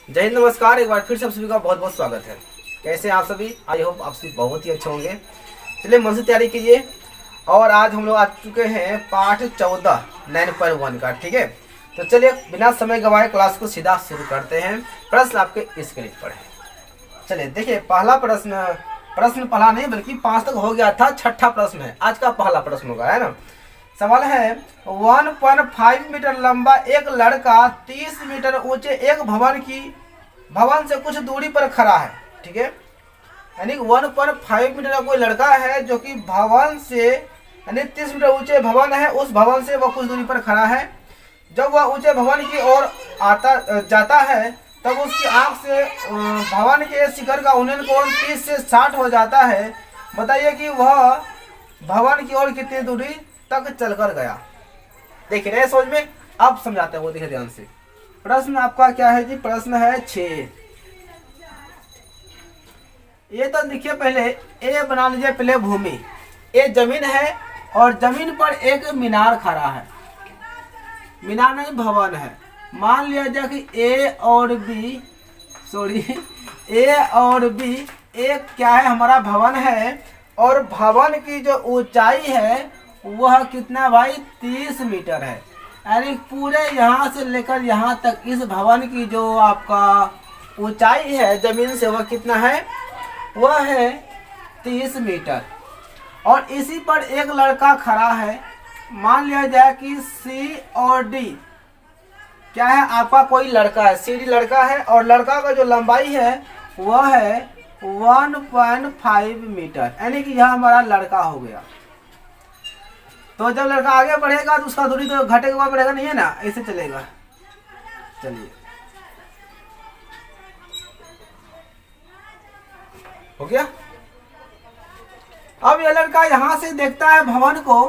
जय हिंद, नमस्कार। एक बार फिर से आप सभी का बहुत बहुत स्वागत है। कैसे हैं आप सभी? आई होप आप सभी बहुत ही अच्छे होंगे। चलिए मन से तैयारी कीजिए। और आज हम लोग आ चुके हैं पाठ 14 9.1 का। ठीक है, तो चलिए बिना समय गवाए क्लास को सीधा शुरू करते हैं। प्रश्न आपके स्क्रीन पर है। चलिए देखिए, पहला प्रश्न पहला नहीं बल्कि 5 तक हो गया था, छठा प्रश्न है। आज का पहला प्रश्न होगा, है ना। सवाल है 1.5 मीटर लंबा एक लड़का 30 मीटर ऊंचे एक भवन से कुछ दूरी पर खड़ा है। ठीक है, यानी 1.5 मीटर का कोई लड़का है जो कि भवन से यानी 30 मीटर ऊंचे भवन है, उस भवन से वह कुछ दूरी पर खड़ा है। जब वह ऊंचे भवन की ओर जाता है तब उसकी आंख से भवन के शिखर का उन्नयन कोण 30 से 60 हो जाता है। बताइए कि वह भवन की ओर कितनी दूरी तक चलकर गया। देखिए नए सोच में अब समझाते हैं वो, देखिए ध्यान से। प्रश्न आपका क्या है जी? प्रश्न है 6। ये तो देखिए, पहले ए बना लीजिए। पहले भूमि, ये जमीन है और जमीन पर एक मीनार खड़ा है। मीनार नहीं, भवन है। मान लिया जाए कि ए और बी एक क्या है, हमारा भवन है। और भवन की जो ऊंचाई है वह कितना भाई? 30 मीटर है। यानी पूरे यहाँ से लेकर यहाँ तक इस भवन की जो आपका ऊंचाई है जमीन से, वह कितना है? वह है 30 मीटर। और इसी पर एक लड़का खड़ा है। मान लिया जाए कि सी और डी क्या है, आपका कोई लड़का है, सी डी लड़का है। और लड़का का जो लंबाई है वह है 1.5 मीटर, यानी कि यह हमारा लड़का हो गया। तो जब लड़का आगे बढ़ेगा तो उसका दूरी तो घटेगा, बढ़ेगा नहीं, है ना, ऐसे चलेगा। चलिए हो गया। अब यह लड़का यहां से देखता है भवन को,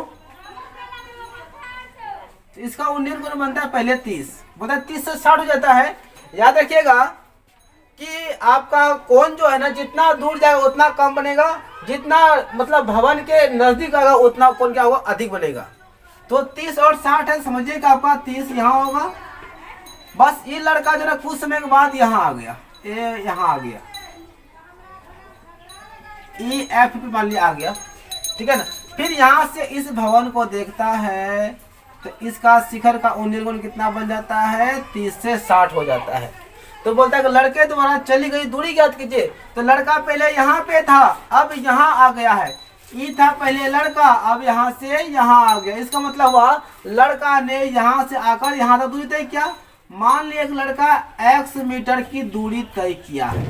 इसका उन्नयन कोण बनता है पहले 30, मतलब 30 से 60 हो जाता है। याद रखिएगा कि आपका कोण जो है ना, जितना दूर जाएगा उतना कम बनेगा, जितना मतलब भवन के नजदीक आएगा उतना कोण क्या होगा? अधिक बनेगा। तो 30 और 60 है, समझिए कि आपका 30 यहाँ होगा। बस ये लड़का जो है कुछ समय के बाद यहाँ आ गया, ये यहाँ आ गया, ई एफ पे मान लिया आ गया। ठीक है ना। फिर यहाँ से इस भवन को देखता है तो इसका शिखर का उन्नयन कोण कितना बन जाता है? 30 से 60 हो जाता है। तो बोलता है कि लड़के द्वारा चली गई दूरी ज्ञात कीजिए। तो लड़का पहले यहाँ पे था, अब यहाँ आ गया है। ई था पहले लड़का, अब यहाँ से यहाँ आ गया। इसका मतलब हुआ लड़का ने यहाँ से आकर यहाँ तक दूरी तय किया। मान लिया एक लड़का x मीटर की दूरी तय किया है।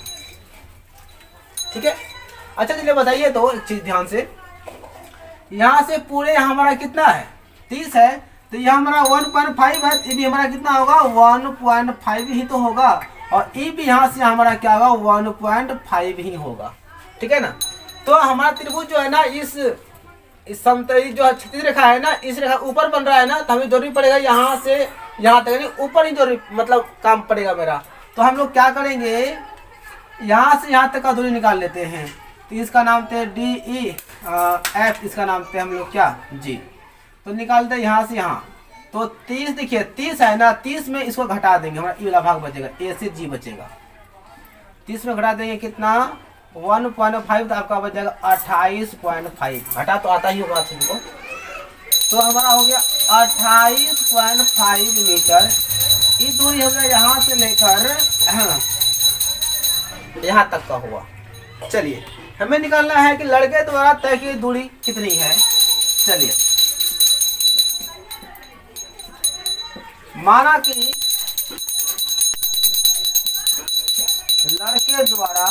ठीक है। अच्छा चलिए बताइए तो एक चीज ध्यान से, यहाँ से पूरे हमारा कितना है? 30 है। तो यह हमारा 1.5 है, ये भी हमारा कितना होगा? 1.5 ही तो होगा। और ये भी यहाँ से हमारा क्या होगा? 1.5 ही होगा। ठीक है ना। तो हमारा त्रिभुज जो है ना, इस समतली जो क्षैतिज रेखा है ना, इस रेखा ऊपर बन रहा है ना, तो हमें जरूरी पड़ेगा यहाँ से यहाँ तक, यानी ऊपर ही जरूरी मतलब काम पड़ेगा मेरा। तो हम लोग क्या करेंगे, यहाँ से यहाँ तक का दूरी निकाल लेते हैं। तो इसका नाम थे डी ई एफ, इसका नाम थे हम लोग क्या? जी। तो निकालते हैं यहाँ से यहाँ। तो 30, देखिए 30 है ना, 30 में इसको घटा देंगे, हमारा ई वाला भाग बचेगा, ए से जी बचेगा। 30 में घटा देंगे कितना? 1.5, तो आपका बच जाएगा 28.5। घटा तो आता ही होगा आप सभी को। तो हमारा हो गया 28.5 मीटर। ये दूरी हो गया यहाँ से लेकर यहाँ तक का हुआ। चलिए हमें निकालना है कि लड़के द्वारा तय की दूरी कितनी है। चलिए माना कि लड़के द्वारा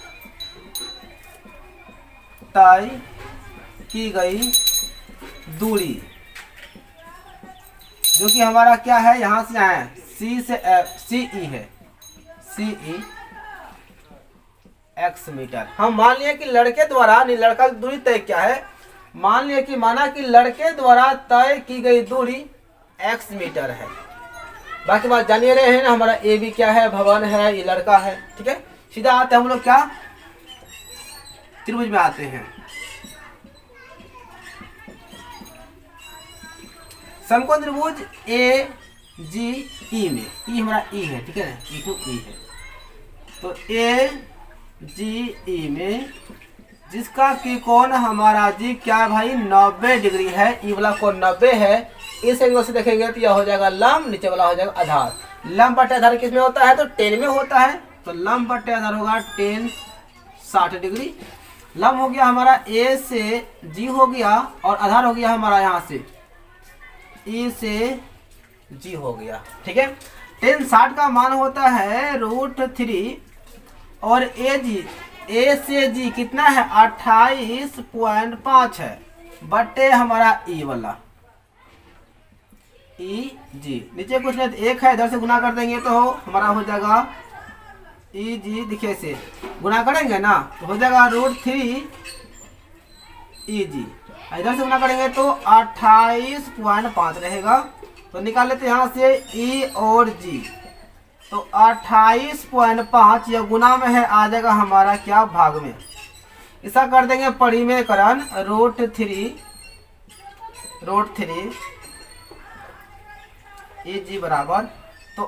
तय की गई दूरी जो कि हमारा क्या है, यहां से यहाँ है, सी से सी ई है, सी ई x मीटर। हम मान लिया कि लड़के द्वारा, नहीं लड़का की दूरी तय क्या है, माना कि लड़के द्वारा तय की गई दूरी x मीटर है। बाकी बात जानिए रहे हैं ना, हमारा ए भी क्या है? भवन है, ये लड़का है। ठीक है। सीधा आते हैं हम लोग क्या? त्रिभुज में आते हैं। समकोण त्रिभुज ए जी ई में, ई हमारा ई है, ठीक है, ई टू ई है, तो ए जी ई में जिसका कि कोण हमारा जी क्या भाई 90 डिग्री है, ई वाला कोण 90 है, इस एंगल से देखेंगे तो यह हो जाएगा लंब, नीचे वाला हो जाएगा आधार। लंब बटे आधार किस में होता है, तो 10 में होता है, तो लंब बटे आधार होगा 10 60 डिग्री। लंब हो गया हमारा ए से जी हो गया, और आधार हो गया हमारा यहाँ से ई से जी हो गया, ठीक है। 10 60 का मान होता है √3, और ए से जी कितना है 28.5 है, बटे हमारा ई वाला ई जी, नीचे कुछ नहीं, एक है, इधर से गुना कर देंगे तो हमारा हो जाएगा ई जी, देखिए से गुना करेंगे ना तो हो जाएगा √3 ई जी, इधर से गुना करेंगे तो 28.5 रहेगा, तो निकाल लेते हैं यहाँ से ई और जी, तो 28.5 यह गुना में है, आ जाएगा हमारा क्या भाग में, ऐसा कर देंगे परिमेयकरण √3 ई जी बराबर, तो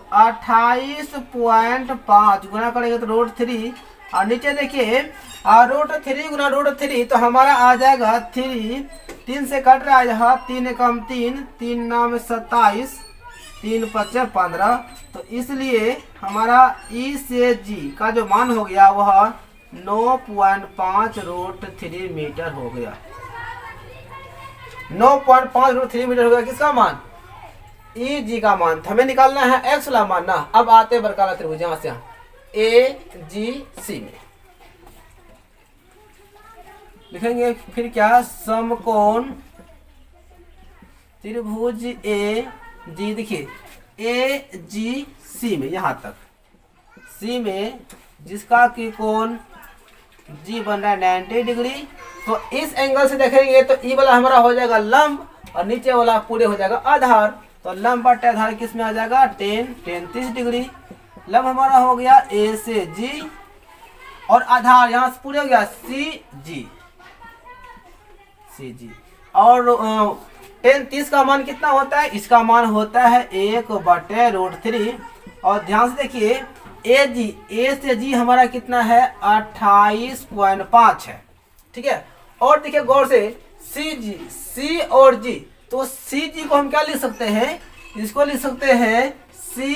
28.5 गुना करेंगे तो √3, और नीचे देखिए √3 गुना √3 तो हमारा आ जाएगा 3 से कट रहा है यहाँ, 3 एकम 3, 3 9 27, 3 5 15, तो इसलिए हमारा ई से जी का जो मान हो गया वह 9.5 √3 मीटर हो गया, 9.5 √3 मीटर हो गया, किसका मान, ई जी का मान। हमें निकालना है एक्स वाला मान ना। अब आते हैं बरकाला त्रिभुज, यहाँ से ए जी सी में लिखेंगे, फिर क्या, समकोण त्रिभुज ए जी, देखिए ए जी सी में, यहाँ तक सी में जिसका कि कोण जी बन रहा है 90 डिग्री, तो इस एंगल से देखेंगे तो ई वाला हमारा हो जाएगा लंब, और नीचे वाला पूरे हो जाएगा आधार, तो लंब बटे आधार किस में आ जाएगा 10 30 डिग्री। लंब हमारा हो गया ए से जी, और आधार यहाँ से पूरे हो गया सी जी, और 10 30 का मान कितना होता है, इसका मान होता है 1/√3, और ध्यान से देखिए ए से जी हमारा कितना है 28.5 है, ठीक है। और देखिए गौर से सी और जी, तो सी जी को हम क्या लिख सकते हैं, इसको लिख सकते हैं सी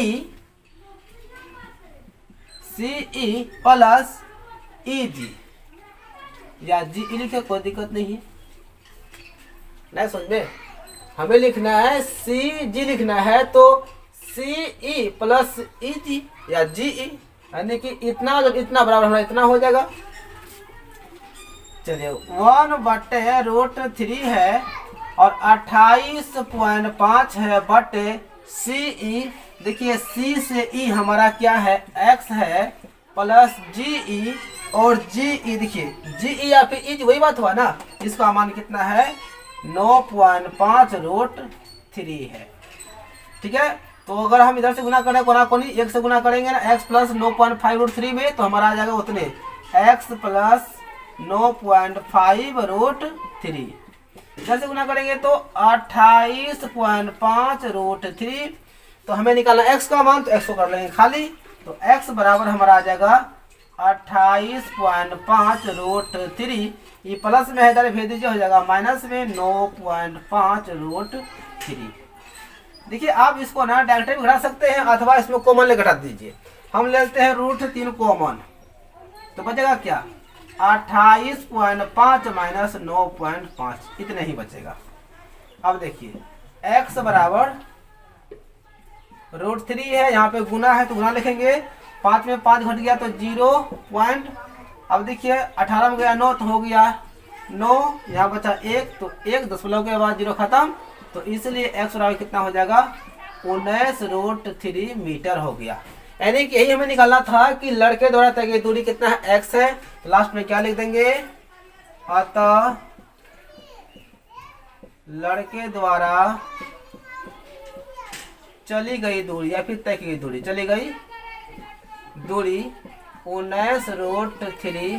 ई प्लस ई जी, या जी ई लिखे कोई दिक्कत नहीं है, नहीं समझ में, हमें लिखना है सी जी लिखना है, तो सी ई प्लस ई जी या जी ई, यानी कि इतना जब इतना बराबर हमारा इतना हो जाएगा। चलिए 1/√3 है और 28.5 है बटे सी ई, देखिए सी से ई हमारा क्या है एक्स है, प्लस जी ई, और जी ई देखिए जी ई या फिर ई जी वही बात हुआ ना, इसका मान कितना है 9.5√3 है, ठीक है। तो अगर हम इधर से गुना करें कोना कोनी 1 से गुना करेंगे ना x प्लस 9.5√3 में, तो हमारा आ जाएगा उतने x प्लस 9.5√3, इधर से गुना करेंगे तो 28.5√3, तो हमें निकालना x का मान, तो x को कर लेंगे खाली, तो x बराबर हमारा आ जाएगा 28.5√3, ये प्लस में है इधर भेज दीजिए, हो जाएगा माइनस में 9.5√3। देखिए आप इसको ना डायरेक्ट भी घटा सकते हैं अथवा इसमें कॉमन ले घटा दीजिए। हम लेते हैं √3 कॉमन, तो बचेगा क्या 28.5 माइनस 9.5, इतने ही बचेगा। अब देखिए x बराबर √3 है, यहाँ पे गुना है तो गुना लिखेंगे, 5 में 5 घट गया तो 0. अब देखिए 18 में गया 9 तो हो गया 9, यहाँ बचा 1 तो 1 दशमलव के बाद 0 खत्म, तो इसलिए x बराबर कितना हो जाएगा 19√3 मीटर हो गया। यानी कि यही हमें निकालना था कि लड़के द्वारा तय की दूरी कितना है x है, तो लास्ट में क्या लिख देंगे, अतः लड़के द्वारा चली गई दूरी या फिर तय की गई दूरी, चली गई दूरी 19√3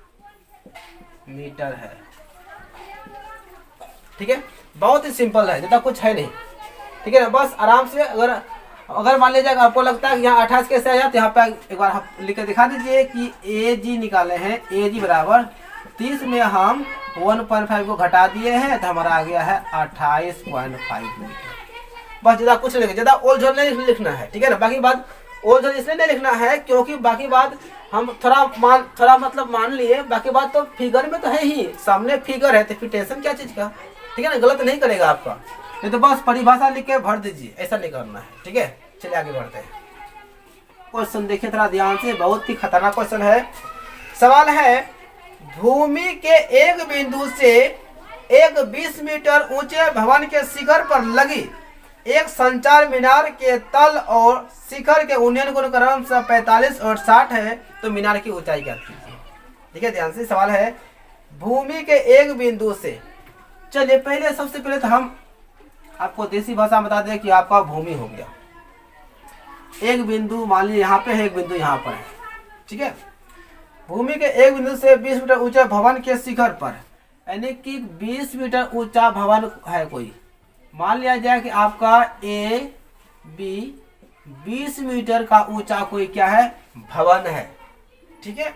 मीटर है, ठीक है। बहुत ही सिंपल है, ज्यादा कुछ है नहीं। ठीक है ना। बस आराम से अगर मान लीजिए आपको लगता है कि यहाँ 28 कैसे आया, तो यहाँ पे एक बार आप लिख के दिखा दीजिए कि AG निकाले हैं, AG बराबर 30 में हम 1.5 को घटा दिए हैं तो हमारा आ गया है 28.5 मीटर। बस ज़्यादा कुछ नहीं, ज़्यादा ओल झोल नहीं लिखना है, ठीक है ना। बाकी बात ओल झोल इसलिए नहीं लिखना है क्योंकि बाकी बात हम थोड़ा मतलब मान लिए, बाकी बात तो फिगर में तो है ही, सामने फिगर है तो फिर टेंशन क्या चीज़ का, ठीक है ना। गलत नहीं करेगा आपका, नहीं तो बस परिभाषा लिख के भर दीजिए, ऐसा नहीं करना है, ठीक है। चलिए आगे बढ़ते हैं। क्वेश्चन देखिए थोड़ा ध्यान से, बहुत ही खतरनाक क्वेश्चन है। सवाल है, भूमि के एक बिंदु से एक 20 मीटर ऊंचे भवन के शिखर पर लगी एक संचार मीनार के तल और शिखर के उन्नयन गुण क्रमशः 45 और 60 है, तो मीनार की ऊंचाई ज्ञात कीजिए। ठीक है, ध्यान से सवाल है, भूमि के एक बिंदु से। चलिए पहले सबसे पहले तो हम आपको देसी भाषा बता दें कि आपका भूमि हो गया एक बिंदु, मान लीजिए यहाँ पे है, एक बिंदु यहाँ पर है, ठीक है। भूमि के एक बिंदु से 20 मीटर ऊंचे भवन के शिखर पर, यानी कि 20 मीटर ऊंचा भवन है कोई, मान लिया जाए कि आपका ए बी 20 मीटर का ऊंचा कोई क्या है भवन है, ठीक है।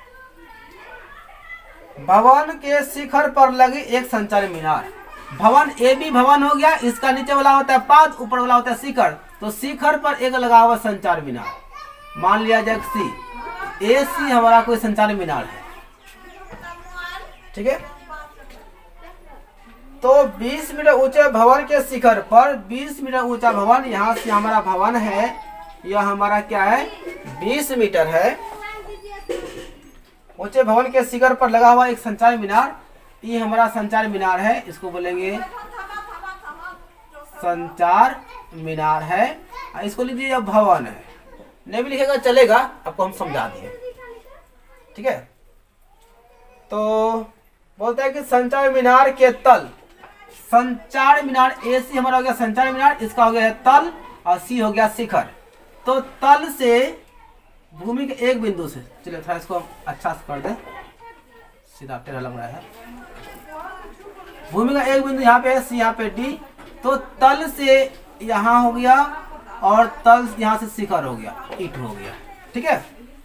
भवन के शिखर पर लगी एक संचार मीनार, भवन ए बी भवन हो गया, इसका नीचे वाला होता है पाद, ऊपर वाला होता है शिखर, तो शिखर पर एक लगा हुआ संचार मीनार, मान लिया जाए सी, ए सी हमारा कोई संचार मीनार है, ठीक है। तो 20 मीटर ऊंचे भवन के शिखर पर, 20 मीटर ऊंचा भवन, यहाँ से हमारा भवन है, यह हमारा क्या है 20 मीटर है, ऊंचे भवन के शिखर पर लगा हुआ एक संचार मीनार, ये हमारा संचार मीनार है, इसको बोलेंगे संचार मीनार है। इसको लीजिए यह भवन है, नहीं भी लिखेगा चलेगा, आपको हम समझा दिए, ठीक है। तो बोलते हैं कि संचार मीनार के तल, संचार मीनार ए सी हमारा हो गया संचार मीनार, इसका हो गया है तल और सी हो गया शिखर। तो तल से भूमि के एक बिंदु से, चलिए थोड़ा इसको अच्छा से कर दे, सीधा टेढ़ा लग रहा है। भूमि का एक बिंदु यहाँ पे है, सी यहाँ पे डी, तो तल से यहाँ हो गया और तल यहाँ से शिखर हो गया, ईट हो गया, ठीक है।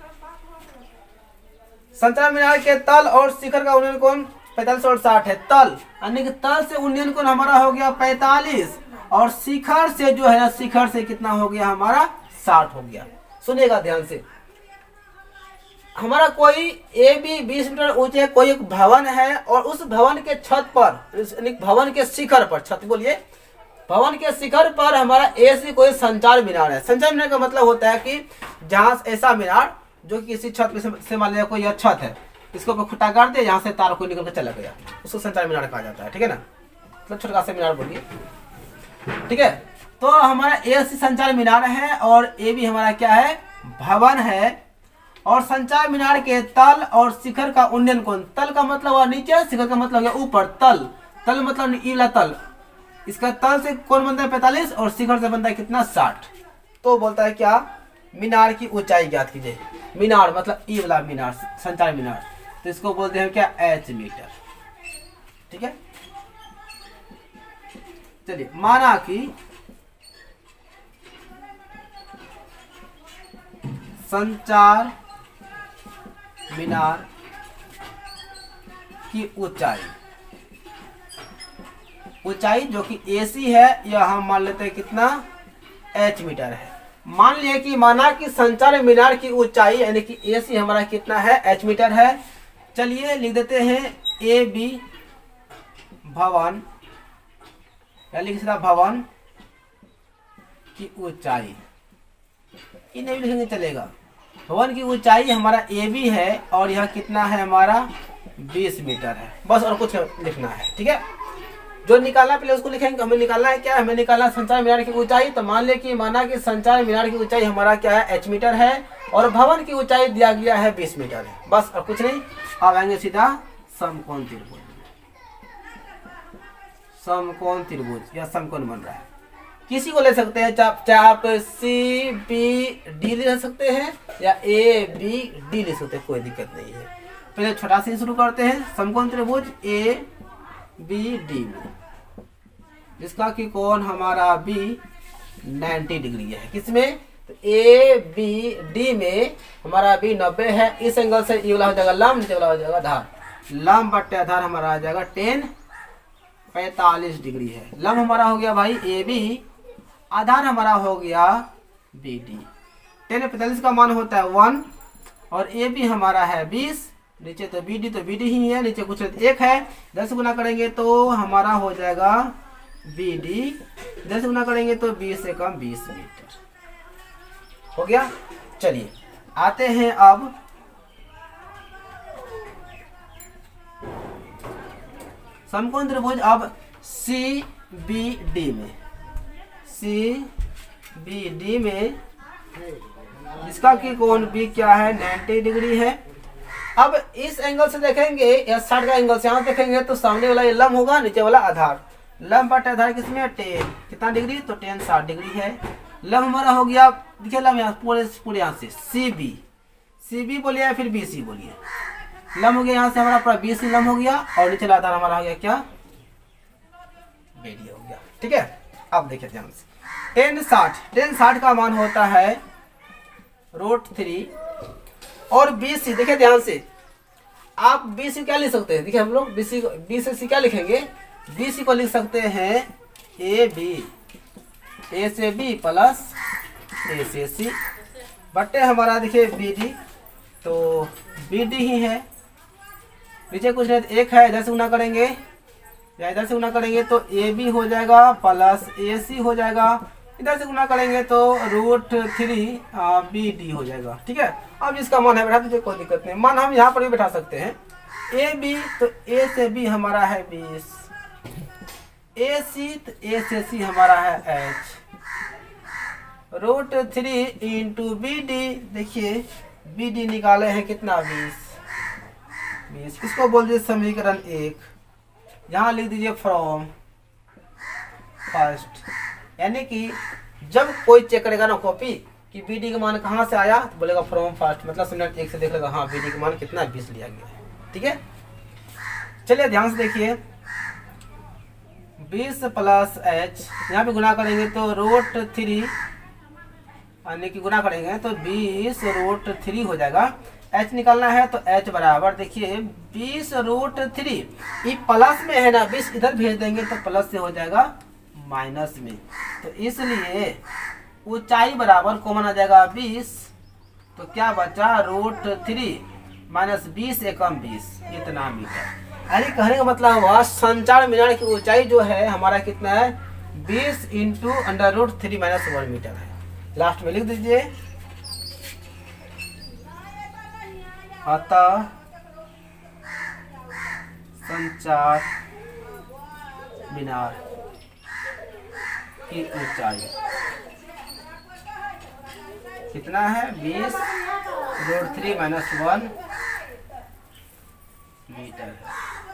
संचार मीनार के तल और शिखर का उन्नयन कोण 45 और 60 है। तल यानी कि तल से उन्नयन कोण हमारा हो गया 45 और शिखर से जो है ना, शिखर से कितना हो गया हमारा 60 हो गया। सुनिएगा ध्यान से, हमारा कोई ए बी 20 मीटर ऊंचे कोई एक भवन है और उस भवन के छत पर, भवन के शिखर पर, छत बोलिए, भवन के शिखर पर हमारा ए सी कोई संचार मीनार है। संचार मीनार का मतलब होता है कि जहाँ ऐसा मीनार जो कि किसी छत से मान लिया कोई यह छत है, इसको खुटा काट दे, यहाँ से तार कोई निकल कर चला गया, उसको संचार मीनार कहा जाता है, ठीक है ना। मतलब छोटा सा मीनार बोलिए, ठीक है। तो हमारा ए सी संचार मीनार है और ए बी हमारा क्या है भवन है, और संचार मीनार के तल और शिखर का उन्नयन कोण, तल का मतलब हुआ नीचे, शिखर का मतलब हुआ ऊपर, तल तल मतलब ईला तल, इसका तल से कोण बनता है 45 और शिखर से बनता है कितना 60। तो बोलता है क्या, मीनार की ऊंचाई ज्ञात कीजिए। मीनार मतलब ई वाला मीनार, संचार मीनार, तो इसको बोलते हैं क्या एच मीटर, ठीक है। चलिए माना कि संचार मीनार की ऊंचाई जो कि AC है, यह हम मान लेते हैं कितना H मीटर है। मान लिया कि माना कि संचार मीनार की ऊंचाई यानी कि AC हमारा कितना है H मीटर है। चलिए लिख देते हैं AB भवन, या लिख सकता भवन की ऊंचाई, ये नहीं लिखेंगे चलेगा। भवन की ऊंचाई हमारा AB है और यह कितना है हमारा 20 मीटर है, बस और कुछ लिखना है, ठीक है। जो निकालना पहले उसको लिखेंगे। हमें निकालना है क्या, हमें निकालना संचार मीनार की ऊंचाई। तो मान ले कि माना कि संचार मीनार की ऊंचाई हमारा क्या है H मीटर है और भवन की ऊंचाई दिया गया है 20 मीटर है, बस और कुछ नहीं। अब आएंगे सीधा समकोण त्रिभुज, समकोण त्रिभुज या समकोण बन रहा है, किसी को ले सकते हैं, चाहे आप सी बी डी ले सकते हैं या ए बी डी ले सकते हैं, कोई दिक्कत नहीं है। पहले छोटा से शुरू करते हैं, समकोण त्रिभुज ए बी डी में जिसका कि कोण हमारा बी 90 डिग्री है। किसमें? तो ए बी डी में हमारा बी 90 है। इस एंगल से ये वाला हो जाएगा लंब, नीचे वाला हो जाएगा आधार। लंब बट्टे आधार हमारा आ जाएगा 10 45 डिग्री है। लंब हमारा हो गया भाई ए बी, आधार हमारा हो गया बी डी। 10 45 का मान होता है 1 और ए बी हमारा है 20, नीचे तो बी डी ही है, नीचे कुछ 1 है। 10 गुना करेंगे तो हमारा हो जाएगा बी डी, 10 गुना करेंगे तो 20 से कम 20 मीटर हो गया। चलिए आते हैं अब समकोण त्रिभुज अब सी बी डी में, सी बी डी में जिसका कि कोण बी क्या है 90 डिग्री है। अब इस एंगल से देखेंगे या 60 का एंगल से यहाँ देखेंगे तो सामने वाला ये लंब होगा, नीचे वाला आधार। लंब बटे आधार किसमें? 10 कितना डिग्री? तो 10 60 डिग्री है। लंब हमारा हो गया, देखिए लंब यहाँ पूरे यहाँ से सी बी बोलिए या फिर बी सी बोलिए। लंब हो गया यहाँ से हमारा पूरा बी सी लंब हो गया और नीचे वाला आधार हमारा हो गया क्या? बी डी हो गया। ठीक है, अब देखिए ध्यान से 10 60 का मान होता है √3 और बी सी। देखिए ध्यान से, आप बी सी क्या लिख सकते हैं? देखिए हम लोग बी से क्या लिखेंगे? बी सी को लिख सकते हैं ए बी, ए से बी प्लस ए से सी बट्टे हमारा देखिए बी डी, तो बी डी ही है। नीचे कुछ नहीं 1 है, इधर से गुना करेंगे या इधर से गुना करेंगे तो ए बी हो जाएगा प्लस ए सी हो जाएगा। इधर से गुना करेंगे तो √3 बी डी हो जाएगा। ठीक है, अब इसका मान है बैठा दीजिए, कोई दिक्कत नहीं। मान हम यहाँ पर भी बैठा सकते हैं। ए बी तो ए से बी हमारा है 20, ए सी तो ए से सी हमारा है h, √3 इंटू बी डी। देखिए बी डी निकाले हैं कितना? 20। इसको बोल दीजिए समीकरण 1। यहाँ लिख दीजिए फ्रॉम फर्स्ट, यानी कि जब कोई चेक करेगा ना कॉपी कि बी डी का मान कहाँ से आया तो बोलेगा फ्रॉम फर्स्ट, मतलब समीकरण 1 से देख लेगा हाँ बी डी का मान कितना 20 लिया गया है। ठीक है, चलिए ध्यान से देखिए 20 प्लस h, यहाँ पे गुना करेंगे तो √3 यानी कि गुना करेंगे तो 20 √3 हो जाएगा। h निकालना है तो h बराबर देखिए 20 √3, ये प्लस में है ना, 20 इधर भेज देंगे तो प्लस से हो जाएगा माइनस में, तो इसलिए ऊंचाई बराबर कॉमन आ जाएगा 20, तो क्या बचा √3 माइनस 20 एकम 20 इतना मीटर। यानी कहने का मतलब हुआ संचार मीनार की ऊंचाई जो है हमारा कितना है 20 इंटू √3 माइनस 1 मीटर है। लास्ट में लिख दीजिए अतः संचार मीनार की ऊंचाई कितना है 20 √3 माइनस 1 मीटर है।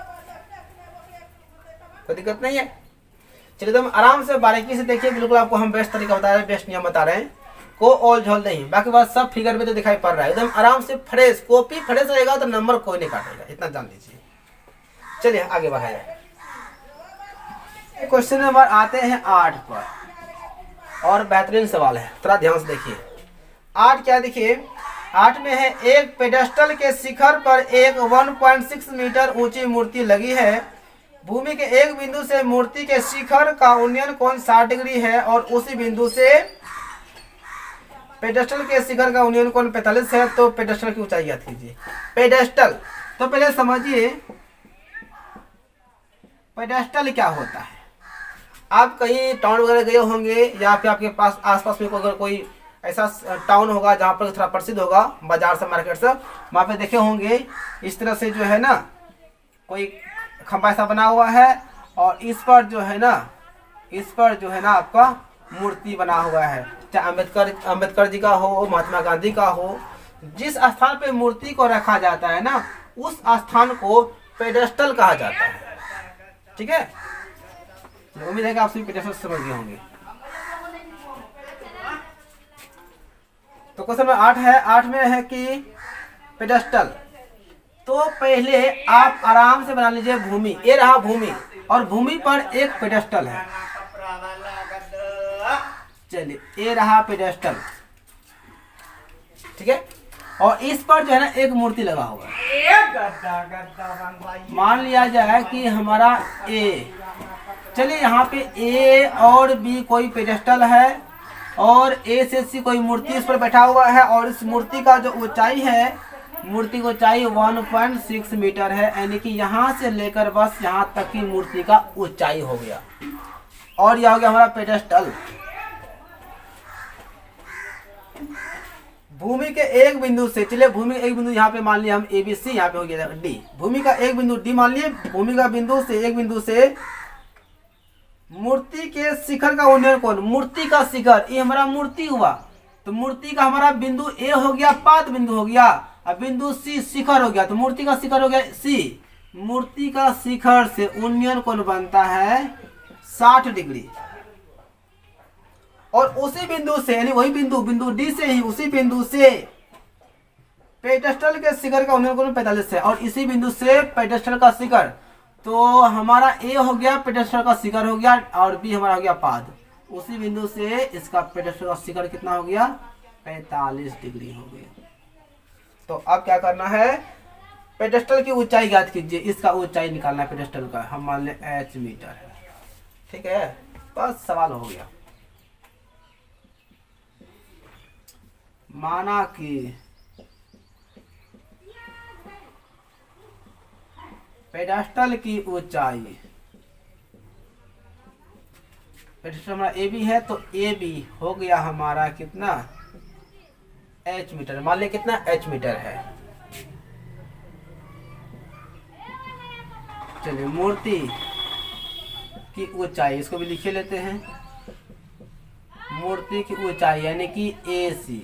कोई दिक्कत नहीं है। चलिए तो हम आराम से बारीकी से देखिए, बिल्कुल आपको हम बेस्ट तरीका बता रहे हैं, बेस्ट नियम बता रहे हैं, को और झोल नहीं, बाकी बात सब फिगर में तो दिखाई पड़ रहा है एकदम आराम से फ्रेश। कॉपी फ्रेश रहेगा तो नंबर कोई नहीं काटेगा, इतना जान लीजिए। चलिए आगे बढ़ाया जाए। क्वेश्चन नंबर आते हैं 8 पर, और बेहतरीन सवाल है, थोड़ा ध्यान से देखिए। 8 क्या देखिए, 8 में है एक पेडेस्टल के शिखर पर एक 1.6 मीटर ऊंची मूर्ति लगी है। भूमि के एक बिंदु से मूर्ति के शिखर का उन्नयन कोण 60 डिग्री है और उसी बिंदु से पेडेस्टल के शिखर का उन्नयन कोण 45 है। तो पेडेस्टल की ऊंचाई याद कीजिए। पेडेस्टल तो पहले समझिए पेडेस्टल क्या होता है। आप कहीं टाउन वगैरह गए होंगे या फिर आपके पास आसपास में अगर कोई ऐसा टाउन होगा जहाँ पर थोड़ा प्रसिद्ध होगा बाजार से मार्केट से, वहाँ पे देखे होंगे इस तरह से जो है ना कोई खंभा ऐसा बना हुआ है और इस पर जो है ना आपका मूर्ति बना हुआ है, चाहे अम्बेडकर जी का हो, महात्मा गांधी का हो। जिस स्थान पे मूर्ति को रखा जाता है ना उस स्थान को पेडेस्टल कहा जाता है। ठीक है, उम्मीद है कि आप सभी पेडेस्टल समझ गए होंगे। तो क्वेश्चन नंबर 8 है, 8 में है कि पेडेस्टल। तो पहले आप आराम से बना लीजिए भूमि, ये रहा भूमि और भूमि पर एक पेडेस्टल है। चलिए ये रहा पेडेस्टल, ठीक है। और इस पर जो है ना एक मूर्ति लगा हुआ है। मान लिया जाए कि हमारा ए, चलिए यहाँ पे ए और बी कोई पेडेस्टल है और ए से सी कोई मूर्ति इस पर बैठा हुआ है, और इस मूर्ति का जो ऊंचाई है, मूर्ति की ऊंचाई 1.6 मीटर है, यानी कि यहाँ से लेकर बस यहाँ तक की मूर्ति का ऊंचाई हो गया। और यह हो गया हमारा पेडेस्टल। भूमि के एक बिंदु से, चलिए भूमि के एक बिंदु यहाँ पे मान लिया हम ए बी सी, यहाँ पे हो गया डी। भूमि का एक बिंदु डी मान लिए, भूमि का बिंदु से एक बिंदु से मूर्ति के शिखर का उन्नयन कोण, मूर्ति का शिखर, ये हमारा मूर्ति हुआ, तो मूर्ति का हमारा बिंदु ए हो गया, पाद बिंदु हो गया, अब बिंदु सी शिखर हो गया, तो मूर्ति का शिखर हो गया सी। मूर्ति का शिखर से उन्नयन कोण बनता है 60 डिग्री। और उसी बिंदु से, यानी वही बिंदु डी से ही, उसी बिंदु से पेडेस्टल के शिखर का उन्नयन कोण 45 है, और इसी बिंदु से पेडेस्टल का शिखर, तो हमारा ए हो गया पेडेस्टल का शिखर हो गया, और बी हमारा हो गया पाद। उसी बिंदु से इसका पेडेस्टल का शिखर कितना हो गया, 45 डिग्री हो गया। तो अब क्या करना है, पेडेस्टल की ऊंचाई ज्ञात कीजिए, इसका ऊंचाई निकालना है पेडेस्टल का, हम मान लें h मीटर है, ठीक है। बस सवाल हो गया। माना कि पेडेस्टल की ऊंचाई, पेडेस्टल हमारा ए बी है, तो ए बी हो गया हमारा कितना, h मीटर, मान लिया कितना h मीटर है। चलिए मूर्ति की ऊंचाई, इसको भी लिखे लेते हैं। मूर्ति की ऊंचाई यानी कि ए सी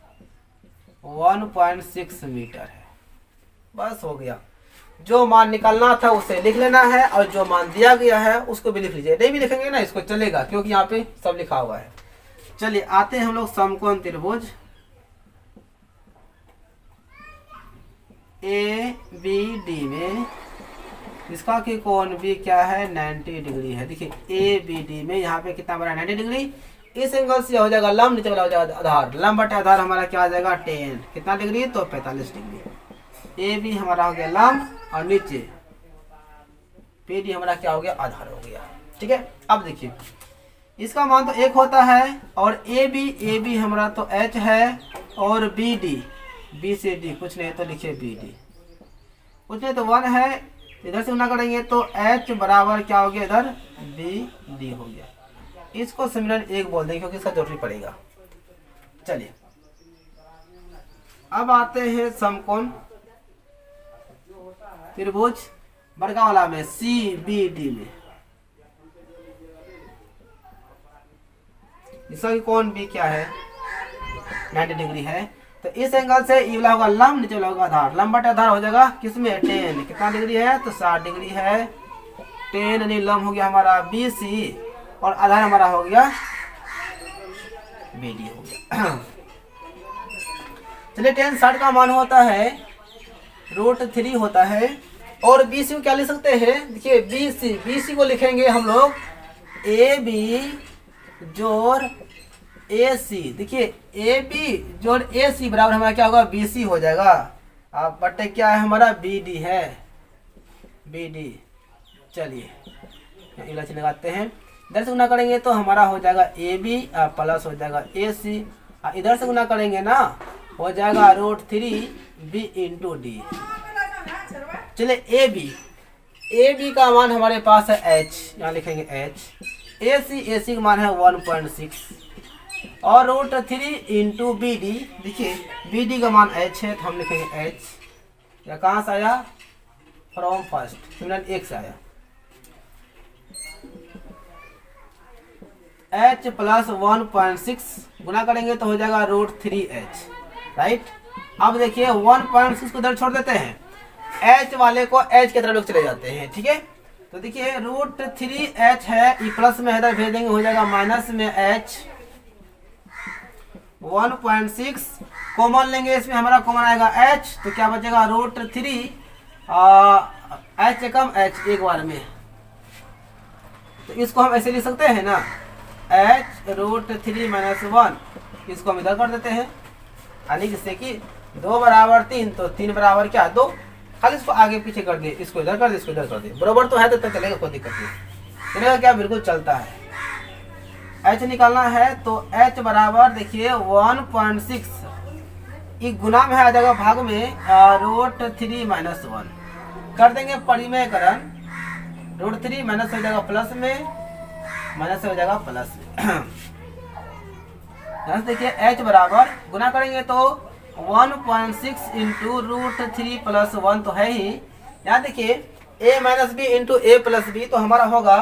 1.6 मीटर है। बस हो गया। जो मान निकालना था उसे लिख लेना है, और जो मान दिया गया है उसको भी लिख लीजिए। नहीं भी लिखेंगे ना इसको चलेगा, क्योंकि यहाँ पे सब लिखा हुआ है। चलिए आते हैं हम लोग समकोण त्रिभुज ए बी डी में, इसका की कोण भी क्या है, 90 डिग्री है। देखिए ए बी डी में यहाँ पे कितना बड़ा 90 डिग्री। इस एंगल से हो जाएगा लंब, नीचे वाला हो जाएगा आधार, लंब बटे आधार हमारा क्या आ जाएगा 10, कितना डिग्री, तो 45 डिग्री। ए बी हमारा हो गया लंब, और नीचे पी डी हमारा क्या हो गया, आधार हो गया, ठीक है। अब देखिए इसका मान तो 1 होता है, और ए बी हमारा तो h है, और बी डी, बी से डी कुछ नहीं तो लिखिए बी डी, कुछ नहीं तो 1 है, इधर से गुना करेंगे तो h बराबर क्या हो गया, इधर बी डी हो गया। इसको समीकरण 1 बोल देंगे क्योंकि इसका जरूरी पड़ेगा। चलिए अब आते हैं समकोण त्रिभुज वर्गावाला में सी बी डी में, इसका कोण भी क्या है, 90 डिग्री है। तो इस एंगल से ये वाला होगा लंब, नीचे वाला होगा आधार, लंब बटे आधार हो जाएगा किसमें 10, कितना डिग्री है, तो 60 डिग्री है। 10 यानी लंब हो गया हमारा बी सी, और आधार हमारा हो गया बी डी हो गया। चलिए 10 60 का मान होता है √3 होता है, और बी सी को क्या लिख सकते हैं, देखिए बी सी को लिखेंगे हम लोग ए बी जोड़ ए सी। देखिए ए बी जोड़ ए सी बराबर हमारा क्या होगा, बी सी हो जाएगा। अब बटे क्या है हमारा बी डी है, बी डी। चलिए इलाज लगाते हैं, इधर से गुना करेंगे तो हमारा हो जाएगा ए बी प्लस हो जाएगा ए सी, इधर से गुना करेंगे ना हो जाएगा √3 बी इंटू डी। चलिए ए बी का मान हमारे पास है h, यहाँ लिखेंगे h। ए सी का मान है 1.6, और √3 इंटू बी डी, देखिए बी डी का मान h है, तो हम लिखेंगे h। या कहाँ से आया, फ्रॉम फर्स्ट, समीकरण 1 से आया। h प्लस 1.6 गुना करेंगे तो हो जाएगा √3h, राइट। अब देखिए 1.6 को इधर छोड़ देते हैं, h वाले को h की तरफ चले जाते हैं, ठीक है। तो देखिए √3h है, ये प्लस में इधर भेज देंगे हो जाएगा माइनस में h। 1.6 कॉमन लेंगे, इसमें हमारा कॉमन आएगा h, तो क्या बचेगा √3 h कम h एक बार में, तो इसको हम ऐसे लिख सकते हैं ना, h√3 - 1 इसको हम इधर कर देते हैं, यानी जिससे कि 2 बराबर 3 तो 3 बराबर क्या 2, खाली इसको आगे पीछे कर दिए, इसको इधर कर दिए, इसको इधर कर दिए, बराबर तो है तो चलेगा, कोई दिक्कत नहीं, चलेगा क्या, बिल्कुल चलता है। h निकालना है तो h बराबर देखिए 1.6, एक गुना में आ जाएगा भाग में √3 - 1 कर देंगे परिमेयकरण, √3 माइनस हो जाएगा प्लस में, माइनस हो जाएगा प्लस में। यहाँ से देखिए h बराबर गुना करेंगे तो 1.6 इंटू √3 + 1 तो है ही, यहाँ देखिए a - b into a + b तो हमारा होगा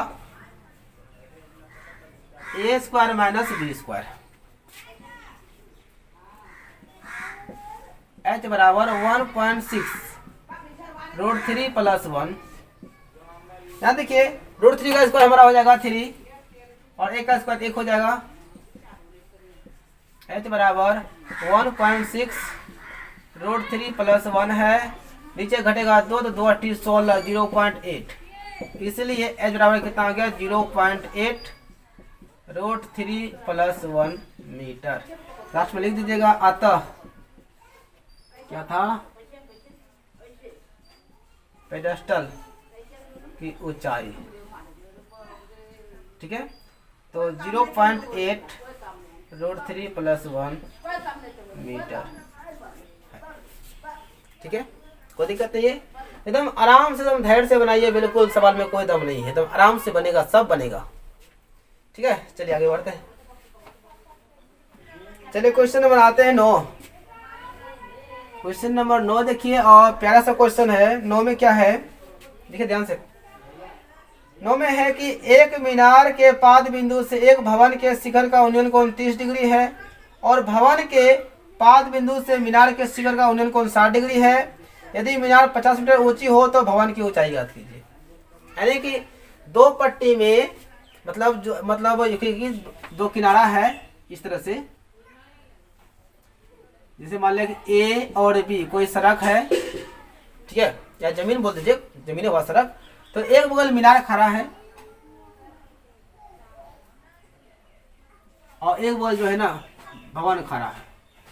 a² - b²। h बराबर 1.6 √3 + 1, यहाँ देखिए √3 का स्क्वायर हमारा हो जाएगा 3 और 1 का स्क्वायर 1 हो जाएगा। h बराबर 1.6 √3 + 1 है, नीचे घटेगा 2 तो 2 8 16 0.8, इसलिए h बराबर कितना हो गया 0.8 √3 + 1 मीटर। लास्ट में लिख दीजिएगा अतः क्या था, पेडेस्टल की ऊंचाई, ठीक है, तो 0.8 √3 + 1 मीटर, ठीक है, कोई दिक्कत नहीं है, एकदम आराम से, एकदम धैर्य से बनाइए, बिल्कुल सवाल में कोई दम नहीं है, एकदम आराम से बनेगा, सब बनेगा, ठीक है। चलिए आगे बढ़ते हैं, चलिए क्वेश्चन नंबर आते हैं 9। क्वेश्चन नंबर 9 देखिए, और प्यारा सा क्वेश्चन है। 9 में क्या है देखिए ध्यान से, 9 में है कि एक मीनार के पाद बिंदु से एक भवन के शिखर का उन्नयन कोण 30 डिग्री है और भवन के पाद बिंदु से मीनार के शिखर का उन्नयन कोण 60 डिग्री है। यदि मीनार 50 मीटर ऊंची हो तो भवन की ऊंचाई ज्ञात कीजिए। यानी कि दो पट्टी में मतलब दो किनारा है इस तरह से, जैसे मान लिया कि ए और बी कोई सड़क है, ठीक है, या जमीन बोल दीजिए, जमीन व सड़क, तो एक बगल मीनार खड़ा है और एक बगल जो है ना भवन खड़ा है।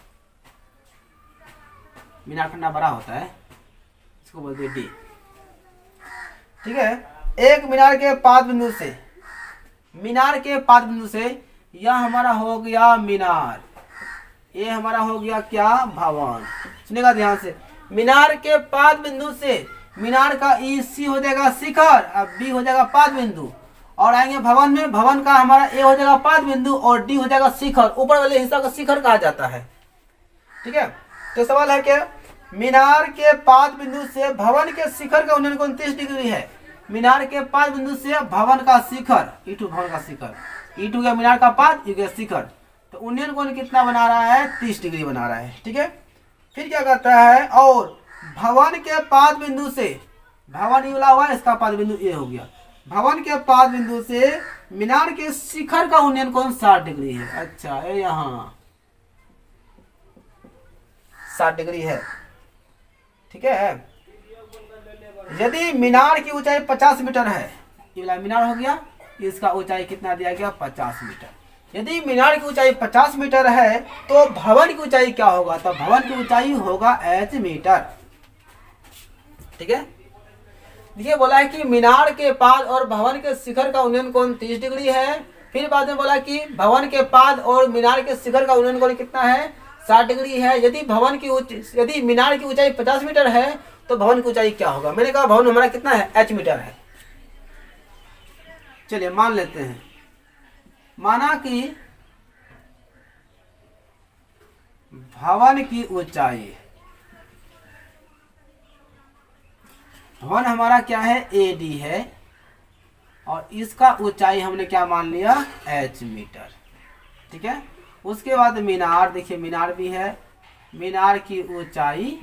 मीनार खंडा बड़ा होता है, इसको बोलते हैं डी, ठीक है। एक मीनार के पाद बिंदु से, मीनार के पाद बिंदु से यह हमारा हो गया मीनार, ये हमारा हो गया क्या भवन। सुनिएगा ध्यान से, मीनार के पाद बिंदु से मीनार का ई सी हो जाएगा शिखर, अब बी हो जाएगा पाद बिंदु, और आएंगे भवन में, भवन का हमारा ए हो जाएगा पाद बिंदु और डी हो जाएगा शिखर, ऊपर वाले हिस्सा का शिखर कहा जाता है, ठीक है। तो सवाल है क्या, मीनार के पाद बिंदु से भवन के शिखर का उन्नयन कोण 30 डिग्री है। मीनार के पाद बिंदु से भवन का शिखर, ई2 भवन का शिखर, ई2 गया मीनार का पाद, ई गया शिखर, तो उन्नयन कोण कितना बना रहा है 30 डिग्री बना रहा है, ठीक है। फिर क्या कहता है, और भवन के पाद बिंदु से, भवन ये वाला हुआ, इसका पाद बिंदु ए हो गया, भवन के पाद बिंदु से मीनार के शिखर का उन्नयन कोण 60 डिग्री है। अच्छा, यहाँ 60 डिग्री है, ठीक है। यदि मीनार की ऊंचाई 50 मीटर है, ये वाला मीनार हो गया, इसका ऊंचाई कितना दिया गया 50 मीटर। यदि मीनार की ऊंचाई 50 मीटर है तो भवन की ऊंचाई क्या होगा, तो भवन की ऊंचाई होगा h मीटर, ठीक है। देखिए बोला है कि मीनार के पाद और भवन के शिखर का उन्नयन कोण 30 डिग्री है। फिर बाद में बोला कि भवन के पाद और मीनार के शिखर का उन्नयन कोण कितना है 60 डिग्री है। यदि मीनार की ऊंचाई 50 मीटर है तो भवन की ऊंचाई क्या होगा। मैंने कहा भवन हमारा कितना है h मीटर है। चलिए मान लेते हैं, माना कि भवन की ऊंचाई, भवन हमारा क्या है AD है और इसका ऊंचाई हमने क्या मान लिया h मीटर, ठीक है। उसके बाद मीनार, देखिए मीनार भी है, मीनार की ऊंचाई,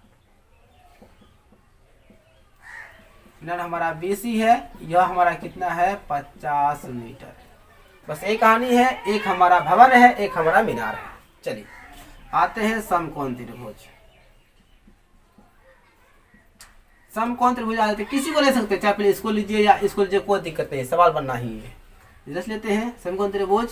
मीनार हमारा BC है, यह हमारा कितना है 50 मीटर। बस एक कहानी है, एक हमारा भवन है, एक हमारा मीनार है। चलिए आते हैं समकोण त्रिभुज। समकोण त्रिभुज आ जाते, किसी को ले सकते हैं, चाहे पहले इसको लीजिए या इसको लीजिए, कोई दिक्कत नहीं, सवाल बनना ही है। रिजल्ट लेते हैं समकोण त्रिभुज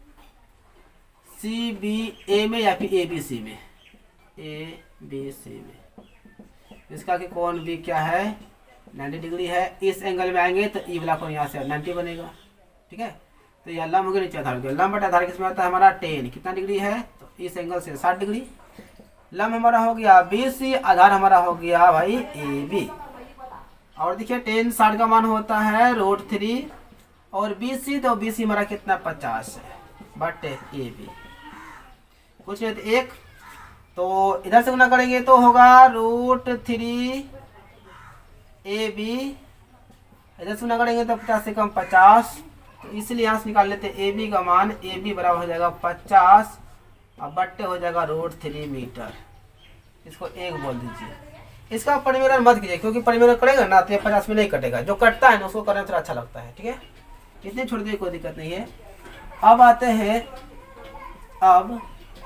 सी बी ए में या फिर ए बी सी में, ए बी सी में। इसका कि कोण भी क्या है 90 डिग्री है। इस एंगल में आएंगे तो ई वाला कोण यहाँ से 90 बनेगा। ठीक है, तो यह लंब हो गया नीचे आधार हो गया। लंब बटा आधार किसमें आता है हमारा 10, कितना डिग्री है तो इस एंगल से 60 डिग्री। लंब हमारा हो गया BC, आधार हमारा हो गया भाई AB। और देखिए 10 60 का मान होता है √3 और BC तो BC हमारा कितना 50 है बटे AB। कुछ नहीं तो 1, तो इधर से गुना करेंगे तो होगा √3 AB, इधर से गुना करेंगे तो 50 से कम 50, तो इसलिए यहाँ से निकाल लेते हैं AB का मान। AB बराबर हो जाएगा 50 और बट्टे हो जाएगा √3 मीटर। इसको 1 बोल दीजिए। इसका परिमेलन मत कीजिए क्योंकि परिमेलन करेगा ना तो ये 50 में नहीं कटेगा। जो कटता है ना उसको करना थोड़ा अच्छा लगता है। ठीक है, इतने छोड़ दिए कोई दिक्कत नहीं है। अब आते हैं अब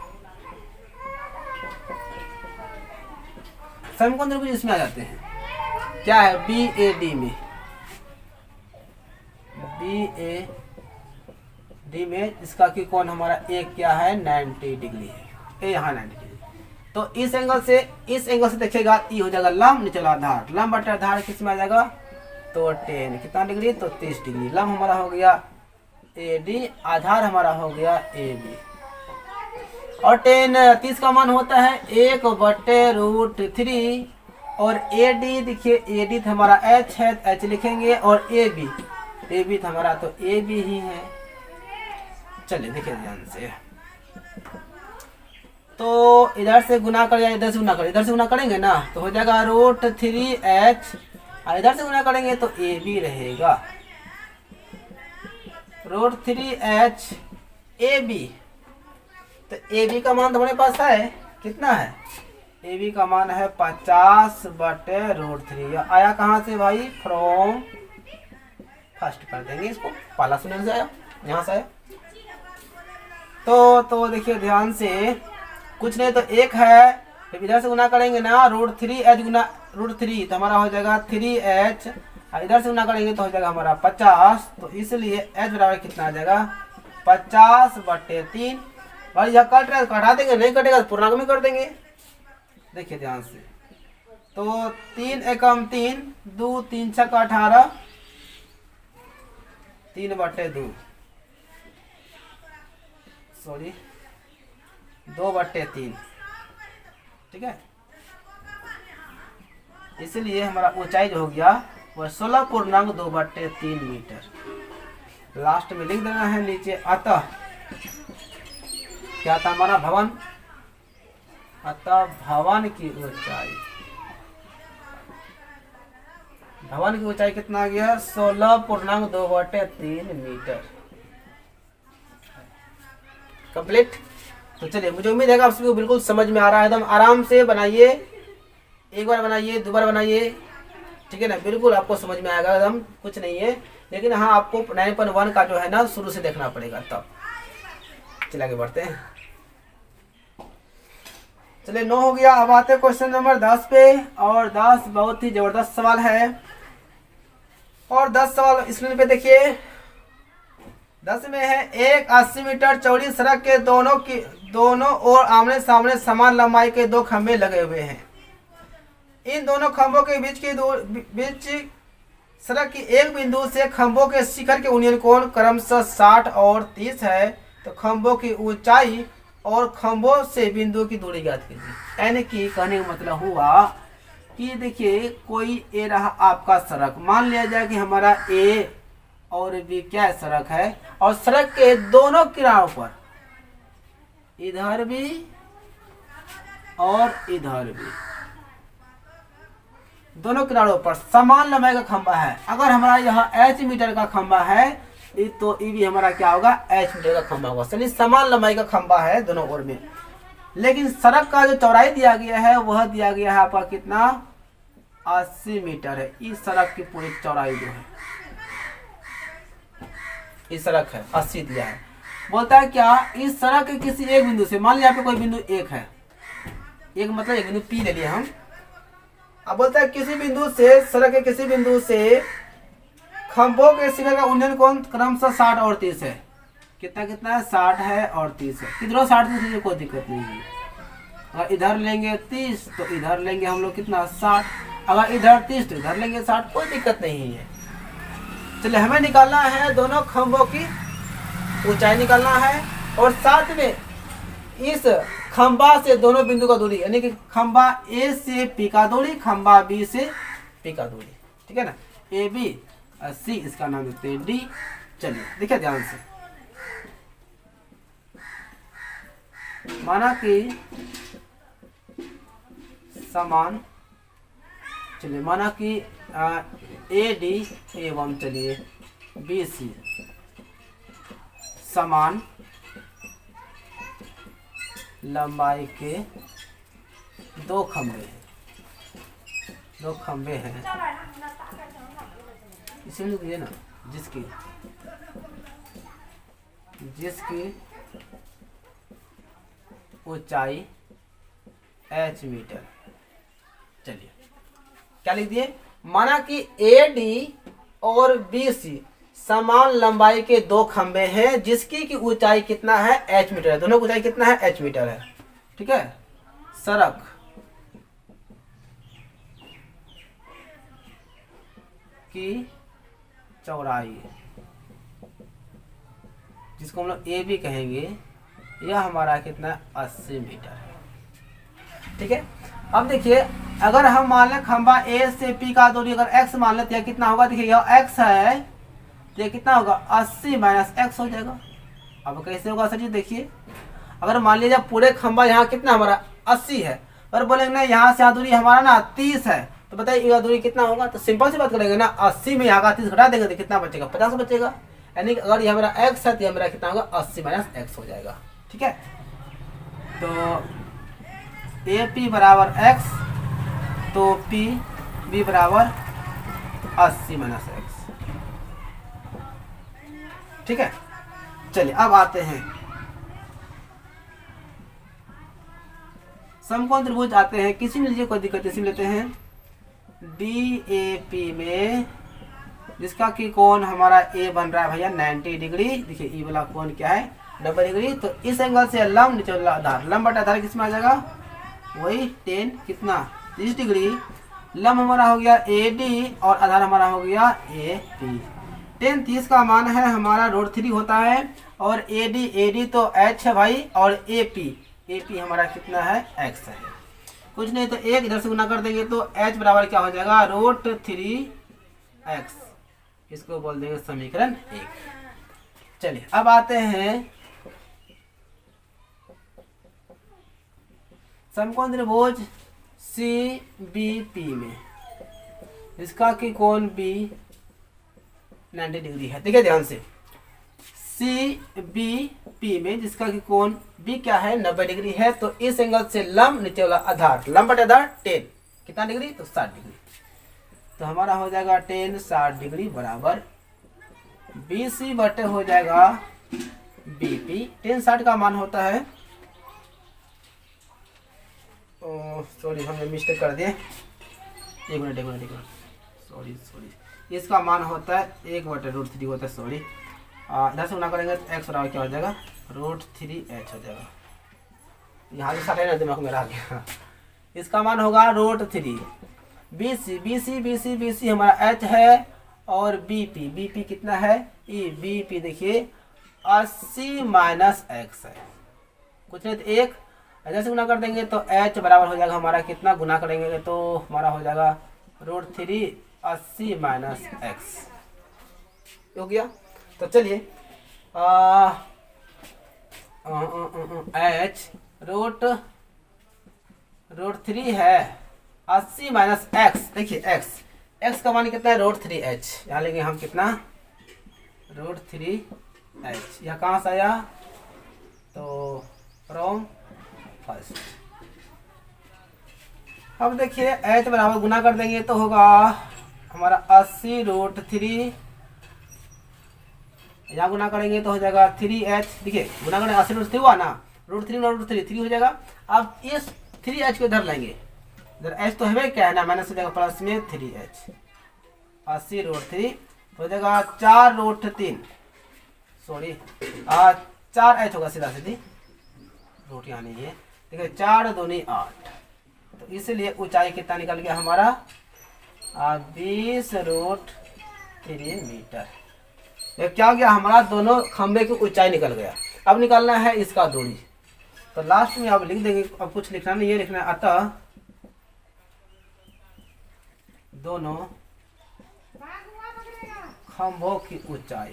समकोण त्रिभुज इसमें आ जाते हैं। क्या है BAD में, BAD में इसका की कोण हमारा एक क्या है 90 डिग्री है, यहाँ 90 डिग्री। तो इस एंगल से देखिएगा ई हो जाएगा लंब, नीचे वाला आधार। लंब बटा आधार किस में आ जाएगा तो 10, कितना डिग्री तो 30 डिग्री। लंब हमारा हो गया AD, आधार हमारा हो गया AB। और 30 का मान होता है 1 बटे √3 और AD देखिए AD था हमारा H है, H लिखेंगे और AB था हमारा तो AB ही है। चलिए देखिए ध्यान से, तो इधर से गुना कर या इधर से गुना कर, इधर से गुना करेंगे ना तो हो जाएगा √3H और इधर से गुना करेंगे तो AB रहेगा √3H AB। तो AB का मान तो हमारे पास है कितना है, AB का मान है 50 बटे √3। आया कहाँ से भाई फ्रॉम फर्स्ट कर देंगे इसको, पहला शून्य से आया, यहाँ से आया। तो देखिए ध्यान से, कुछ नहीं तो 1 है, फिर इधर से गुना करेंगे ना √3H गुना √3 तो हमारा हो जाएगा 3H और इधर से गुना करेंगे तो हो जाएगा हमारा 50। तो इसलिए H बराबर कितना आ जाएगा 50 बटे 3। भाई यह कट रहा है कटा देंगे, नहीं कटेगा तो पूर्णांक में कर देंगे। देखिए ध्यान से, तो 3 एकम 3, 2 3 6 का 18, 3 बटे 2 सॉरी 2 बटे 3। ठीक है, इसलिए हमारा ऊंचाई जो हो गया वह 16.2 बटे 3 मीटर। लास्ट में लिख देना है नीचे अतः क्या था हमारा भवन, अतः भवन की ऊंचाई कितना आ गया 16.2 बटे 3 मीटर। कंप्लीट। तो चलिए, मुझे उम्मीद है कि आप सभी को बिल्कुल समझ में आ रहा है। एकदम आराम से बनाइए, एक बार बनाइए, 2 बार बनाइए, ठीक है ना, बिल्कुल आपको समझ में आएगा। एकदम कुछ नहीं है, लेकिन हाँ आपको 9.1 का जो है ना शुरू से देखना पड़ेगा तब। चलिए आगे बढ़ते हैं। चलिए 9 हो गया। अब आते हैं क्वेश्चन नंबर 10 पे, और 10 बहुत ही जबरदस्त सवाल है। और 10 सवाल स्क्रीन पे देखिए। 10 में है, एक 80 मीटर चौड़ी सड़क के दोनों ओर आमने सामने समान लंबाई के 2 खंभे लगे हुए हैं। इन दोनों खंभों के बीच सड़क की एक बिंदु से खंभों के शिखर के यूनियन कोण क्रमशः 60 और 30 है। तो खंभों की ऊंचाई और खंभों से बिंदु की दूरी ज्ञात कीजिए। यानी कि कहने का मतलब हुआ कि देखिए कोई ए रहा आपका सड़क, मान लिया जाए कि हमारा ए और बी क्या सड़क है, और सड़क के दोनों किनारों पर इधर भी और इधर भी दोनों किनारों पर समान लंबाई का खंभा है। अगर हमारा यहाँ h मीटर का खंभा है तो ये भी हमारा क्या होगा h मीटर का खंभा होगा। यानी समान लंबाई का खंभा है दोनों ओर में। लेकिन सड़क का जो चौड़ाई दिया गया है वह दिया गया है आपका कितना 80 मीटर है। इस सड़क की पूरी चौड़ाई जो है इस सड़क है 80 दिया है। बोलता है क्या, इस सड़क के किसी एक बिंदु से, मान लिया यहाँ पे कोई बिंदु एक है, एक मतलब एक बिंदु P ले लिया हम। अब बोलता है किसी बिंदु से, सड़क के किसी बिंदु से खंभों के शिखर का उन्नयन कोण क्रमशः 60 और 30 है। कितना कितना है? 60 है और 30 है। किधरों 60 30 कोई दिक्कत नहीं है। अगर इधर लेंगे 30 तो इधर लेंगे हम लोग कितना 60। अगर इधर 30 तो इधर लेंगे 60, कोई दिक्कत नहीं है। चलिए हमें निकालना है दोनों खंभों की ऊंचाई निकालना है और साथ में इस खंभा से दोनों बिंदु का दूरी, यानी कि खंभा ए से पी का दूरी, खंभा बी से पी का दूरी, ठीक है ना। ए बी सी, इसका नाम देते हैं डी। चलिए देखिए ध्यान से, माना कि समान, चलिए माना कि ए डी एवं चलिए बी सी समान लंबाई के दो खंभे हैं, दो खंभे हैं। इसीलिए दिए ना, जिसकी ऊंचाई h मीटर। चलिए क्या लिख दिए? माना कि ए डी और बी सी समान लंबाई के दो खंभे हैं जिसकी की ऊंचाई कितना है? h मीटर है। दोनों की ऊंचाई कितना है? h मीटर है, ठीक है। सड़क की चौड़ाई, जिसको हम लोग ए बी कहेंगे, यह हमारा कितना है? 80 मीटर है, ठीक है। अब देखिए, अगर हम मान लें खंभा ए से पी का दूरी अगर x मान लेते हैं, कितना होगा? देखिए यह x है तो ये कितना होगा? 80 माइनस x हो जाएगा। अब कैसे होगा सर जी? देखिए, अगर मान लीजिए पूरे खंभा यहाँ कितना हमारा 80 है, और बोलेंगे ना यहाँ से यहाँ दूरी हमारा ना 30 है, तो बताइए यह दूरी कितना होगा? तो सिंपल सी बात करेंगे ना, 80 में यहाँ का 30 घटा देंगे तो कितना बचेगा? 50 बचेगा। यानी कि अगर यह मेरा x है तो यह मेरा कितना होगा? 80 माइनस x हो जाएगा, ठीक है। तो ए पी बराबर x, तो पी बी बराबर 80 माइनस x, ठीक है। चलिए अब आते हैं समकोण त्रिभुज आते हैं। किसी में लीजिए, कोई दिक्कत नहीं, लेते हैं डी ए पी में, जिसका की कोण हमारा ए बन रहा है भैया 90 डिग्री। देखिए ई वाला कोण क्या है? 90 डिग्री। तो इस एंगल से लंब नीचे वाला आधार, लंब बटा आधार किस में आ जाएगा? वही 10 कितना 30 डिग्री। लंब हमारा हो गया ए डी और आधार हमारा हो गया ए पी। 10 30 का मान है हमारा √3 होता है, और ए डी तो h है भाई, और ए पी हमारा कितना है? x है। कुछ नहीं तो एक इधर से गुना कर देंगे तो h बराबर क्या हो जाएगा? √3x। इसको बोल देंगे समीकरण 1। चलिए अब आते हैं समकोण त्रिभुज सी बी पी में, इसका की कोण बी 90 डिग्री है। देखिए ध्यान से, सी बी पी में जिसका की कोण बी क्या है? 90 डिग्री है। तो इस एंगल से लंब नीचे वाला आधार, लंब बटे आधार 10 कितना डिग्री? तो 60 डिग्री। तो हमारा हो जाएगा 10 60 डिग्री बराबर बी सी बटे हो जाएगा बी पी। 10 60 का मान होता है, सॉरी हमने मिस्टेक कर दिए, एक मिनट सॉरी, इसका मान होता है 1/√3 होता है, सॉरी। इधर से गुना करेंगे तो x बराबर क्या हो जाएगा? √3h हो जाएगा। यहाँ से सारे ना दिमाग में रह गया। इसका मान होगा √3। बी सी हमारा h है, और बी पी कितना है? ई बी पी देखिए 80 माइनस x है। कुछ नहीं तो एक इधर से गुना कर देंगे तो h बराबर हो जाएगा हमारा कितना? गुना करेंगे तो हमारा हो जाएगा √3 80 माइनस x हो गया। तो चलिए h √3 है 80 माइनस x। देखिए x का मान कितना है? √3h। यहाँ लेंगे हम कितना? √3h। यह कहाँ से आया? तो फ्रॉम फर्स्ट। अब देखिए h बराबर गुना कर देंगे तो होगा हमारा 80 √3, यहाँ गुना करेंगे तो हो जाएगा 3h। देखिए गुना करेंगे 80 √3 हुआ ना, √3 3 हो जाएगा। अब इस 3h को इधर लेंगे, इधर h तो है क्या है ना, माइनस हो जाएगा प्लस में 3h। 80 √3 हो जाएगा 4√3, सॉरी 4h होगा सीधा सीधी, रूट यहाँ नहीं है, देखिए 4 दूनी 8, तो इसलिए ऊंचाई कितना निकल गया हमारा 20√3 मीटर। ये क्या हो गया हमारा दोनों खंबे की ऊंचाई निकल गया। अब निकालना है इसका दूरी, तो लास्ट में आप लिख देंगे, अब कुछ लिखना नहीं है, लिखना है अतः दोनों खंभों की ऊंचाई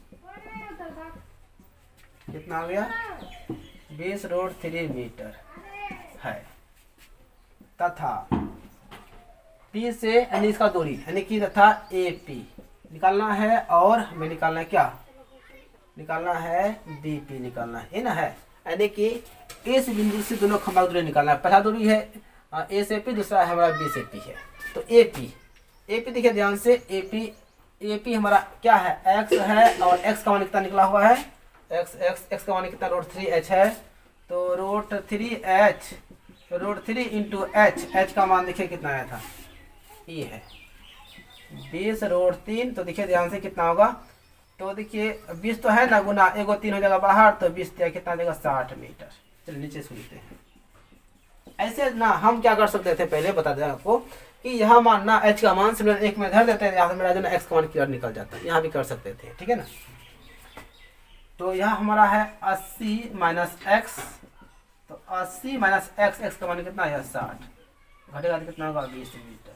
कितना हो गया 20√3 मीटर है, तथा P से यानी इसका दूरी यानी कि तथा AP निकालना है, और हमें निकालना है क्या, निकालना है BP निकालना है ना, है यानी कि इस बिंदु से दोनों खंभा दूरी निकालना है। पहला दूरी है A से P, दूसरा है हमारा B से P है। तो AP देखिए ध्यान से, AP हमारा क्या है x है, और x का मान कितना निकला हुआ है x का मान कितना √3h है, तो √3 इंटू h का मान देखिए कितना आया था, ये है 20√3, तो देखिए ध्यान से कितना होगा, तो देखिए 20 तो है ना गुना, एगो 3 हो जाएगा बाहर, तो 20 कितना देगा 60 मीटर। चलिए नीचे सुनते हैं। ऐसे ना हम क्या कर सकते थे, पहले बता दें आपको कि यहाँ मानना h का मान सिर्फ 1 में धर देते हैं, यहाँ से मेरा जो ना x का मान क्लियर निकल जाता है, यहाँ भी कर सकते थे, ठीक है ना। तो यहाँ हमारा है 80 माइनस x, तो 80 माइनस x का मान कितना है 60, घटेगा तो कितना होगा 20 मीटर।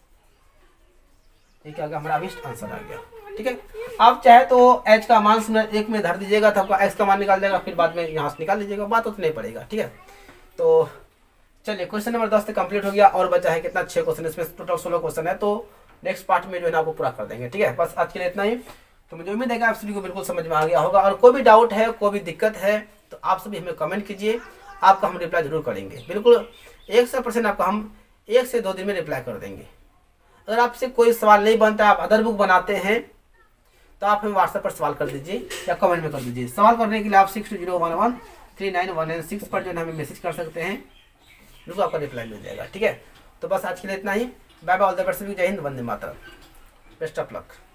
ये क्या हमारा अभिष्ट आंसर आ गया, ठीक है। आप चाहे तो h का मान 1 में धर दीजिएगा, तो आपका x का मान निकाल देगा, फिर बाद में यहाँ से निकाल लीजिएगा, बात उतना नहीं पड़ेगा, ठीक है। तो चलिए क्वेश्चन नंबर 10 कंप्लीट हो गया, और बचा है कितना 6 क्वेश्चन, इसमें टोटल 16 क्वेश्चन है, तो नेक्स्ट पार्ट में जो है ना आपको पूरा कर देंगे, ठीक है। बस आज के लिए इतना ही। तो मुझे उम्मीद है कि आप सभी को बिल्कुल समझ में आ गया होगा, और कोई भी डाउट है, कोई भी दिक्कत है, तो आप सभी हमें कमेंट कीजिए, आपका हम रिप्लाई जरूर करेंगे, बिल्कुल 100% आपका हम 1 से 2 दिन में रिप्लाई कर देंगे। अगर आपसे कोई सवाल नहीं बनता, आप अदर बुक बनाते हैं, तो आप हमें व्हाट्सएप पर सवाल कर दीजिए या कमेंट में कर दीजिए। सवाल करने के लिए आप 6201139196 पर जो है हमें मैसेज कर सकते हैं, बिल्कुल आपका रिप्लाई मिल जाएगा, ठीक है। तो बस आज के लिए इतना ही। Bye bye, all the best, जय हिंद, वंदे मातरम, बेस्ट ऑफ लक।